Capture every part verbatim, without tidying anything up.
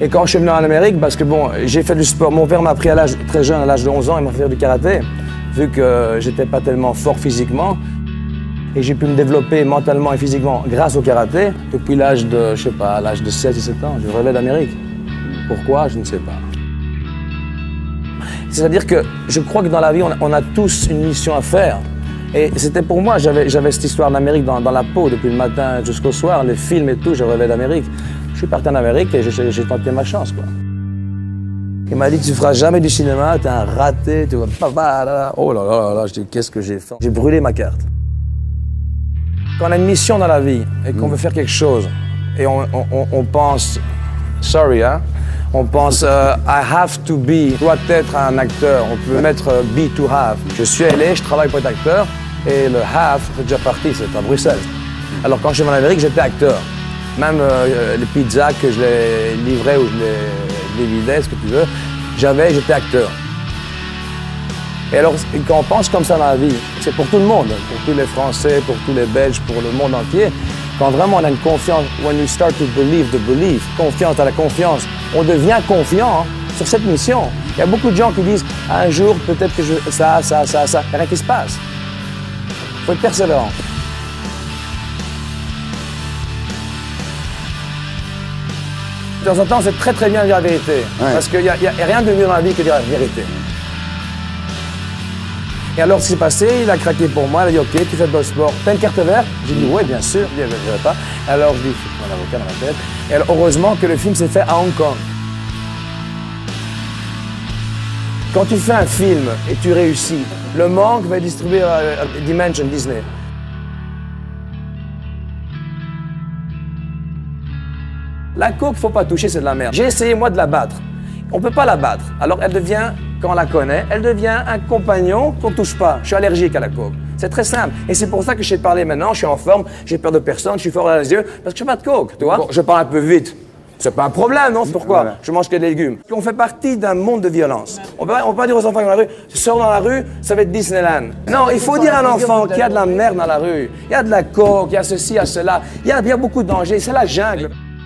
Et quand je suis venu en Amérique, parce que bon, j'ai fait du sport, mon père m'a pris à l'âge très jeune, à l'âge de onze ans, il m'a fait faire du karaté, vu que j'étais pas tellement fort physiquement. Et j'ai pu me développer mentalement et physiquement grâce au karaté. Depuis l'âge de, je sais pas, l'âge de seize dix-sept ans, je rêvais d'Amérique. Pourquoi? Je ne sais pas. C'est-à-dire que je crois que dans la vie, on a, on a tous une mission à faire. Et c'était pour moi, j'avais cette histoire d'Amérique dans, dans la peau depuis le matin jusqu'au soir, les films et tout, je rêvais d'Amérique. Je suis parti en Amérique et j'ai tenté ma chance, quoi. Il m'a dit que tu ne feras jamais du cinéma, tu es un raté, tu vas... Oh là là là, je dis, qu'est-ce que j'ai fait? J'ai brûlé ma carte. Quand on a une mission dans la vie et qu'on veut faire quelque chose, et on, on, on pense, sorry, hein, on pense, uh, I have to be, doit être un acteur, on peut mettre uh, be to have. Je suis allé, je travaille pour être acteur, et le have, c'est déjà parti, c'est à Bruxelles. Alors quand je suis en Amérique, j'étais acteur. Même euh, les pizzas que je les livrais ou je les, les vidais, ce que tu veux, j'avais, j'étais acteur. Et alors, quand on pense comme ça dans la vie, c'est pour tout le monde, pour tous les Français, pour tous les Belges, pour le monde entier. Quand vraiment on a une confiance, when we start to believe the belief, confiance à la confiance, on devient confiant hein, sur cette mission. Il y a beaucoup de gens qui disent, un jour, peut-être que je, ça, ça, ça, ça, il n'y a rien qui se passe. Il faut être persévérant. De temps en temps, c'est très très bien de dire la vérité. Ouais. Parce qu'il n'y a, a rien de mieux dans la vie que de dire la vérité. Et alors, ce qui s'est passé, il a craqué pour moi, il a dit, OK, tu fais de sport, t'as une carte verte? J'ai dit, oui, bien sûr. Il dit, je ne pas. Alors, je dis, mon avocat dans la tête. Et alors, heureusement que le film s'est fait à Hong Kong. Quand tu fais un film et tu réussis, le manque va être distribué à, à Dimension Disney. La coke, il ne faut pas toucher, c'est de la merde. J'ai essayé, moi, de la battre. On ne peut pas la battre. Alors, elle devient, quand on la connaît, elle devient un compagnon qu'on ne touche pas. Je suis allergique à la coke. C'est très simple. Et c'est pour ça que je sais te parler maintenant, je suis en forme, j'ai peur de personne, je suis fort à les yeux, parce que je ne fais pas de coke, tu vois. Bon, je parle un peu vite. C'est pas un problème, non? Pourquoi? Voilà. Je mange que des légumes. On fait partie d'un monde de violence. On peut, on peut pas dire aux enfants dans la rue, tu sors dans la rue, ça va être Disneyland. Non, il faut dire à un enfant qu'il y a de la merde dans la rue. Il y a de la coke, il y a ceci, il y a cela. Il y a, il y a beaucoup de dangers, c'est la jungle.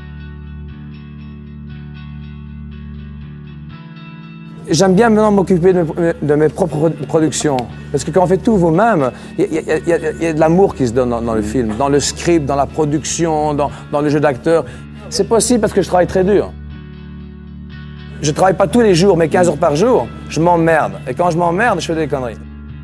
J'aime bien maintenant m'occuper de, de mes propres productions. Parce que quand on fait tout vous-même, il y, y, y, y a de l'amour qui se donne dans, dans le film, dans le script, dans la production, dans, dans le jeu d'acteur. C'est possible parce que je travaille très dur. Je travaille pas tous les jours, mais quinze heures par jour, je m'emmerde. Et quand je m'emmerde, je fais des conneries.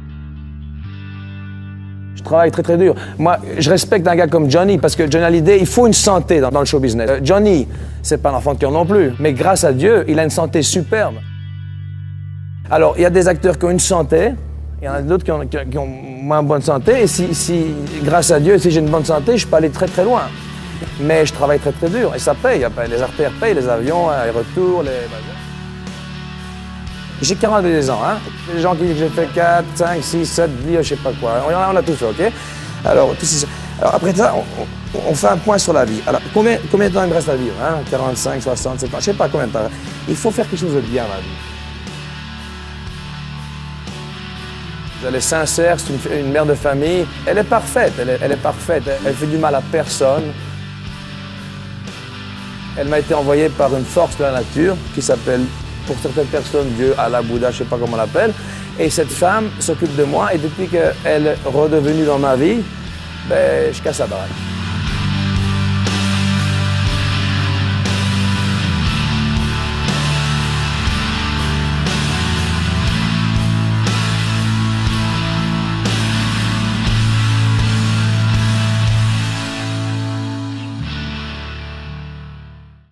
Je travaille très très dur. Moi, je respecte un gars comme Johnny, parce que Johnny Hallyday, il faut une santé dans, dans le show business. Euh, Johnny, c'est pas un enfant de cœur non plus, mais grâce à Dieu, il a une santé superbe. Alors, il y a des acteurs qui ont une santé, il y en a d'autres qui ont, qui, qui ont moins bonne santé, et si, si, grâce à Dieu, si j'ai une bonne santé, je peux aller très très loin. Mais je travaille très très dur, et ça paye, les artères payent, les avions, les retours, les... J'ai quarante-deux ans, hein. Les gens qui disent que j'ai fait quatre, cinq, six, sept vies, je sais pas quoi. On a, on a tout fait, OK? Alors, tout ça, alors après ça, on, on, on fait un point sur la vie. Alors, combien, combien de temps il me reste à vivre, hein? quarante-cinq, soixante, septante, je sais pas combien de temps. Il faut faire quelque chose de bien dans la vie. Elle est sincère, c'est une, une mère de famille. Elle est parfaite, elle est, elle est parfaite. Elle, elle fait du mal à personne. Elle m'a été envoyée par une force de la nature qui s'appelle, pour certaines personnes, Dieu, Allah, Bouddha, je ne sais pas comment on l'appelle. Et cette femme s'occupe de moi et depuis qu'elle est redevenue dans ma vie, ben, je casse la baraque.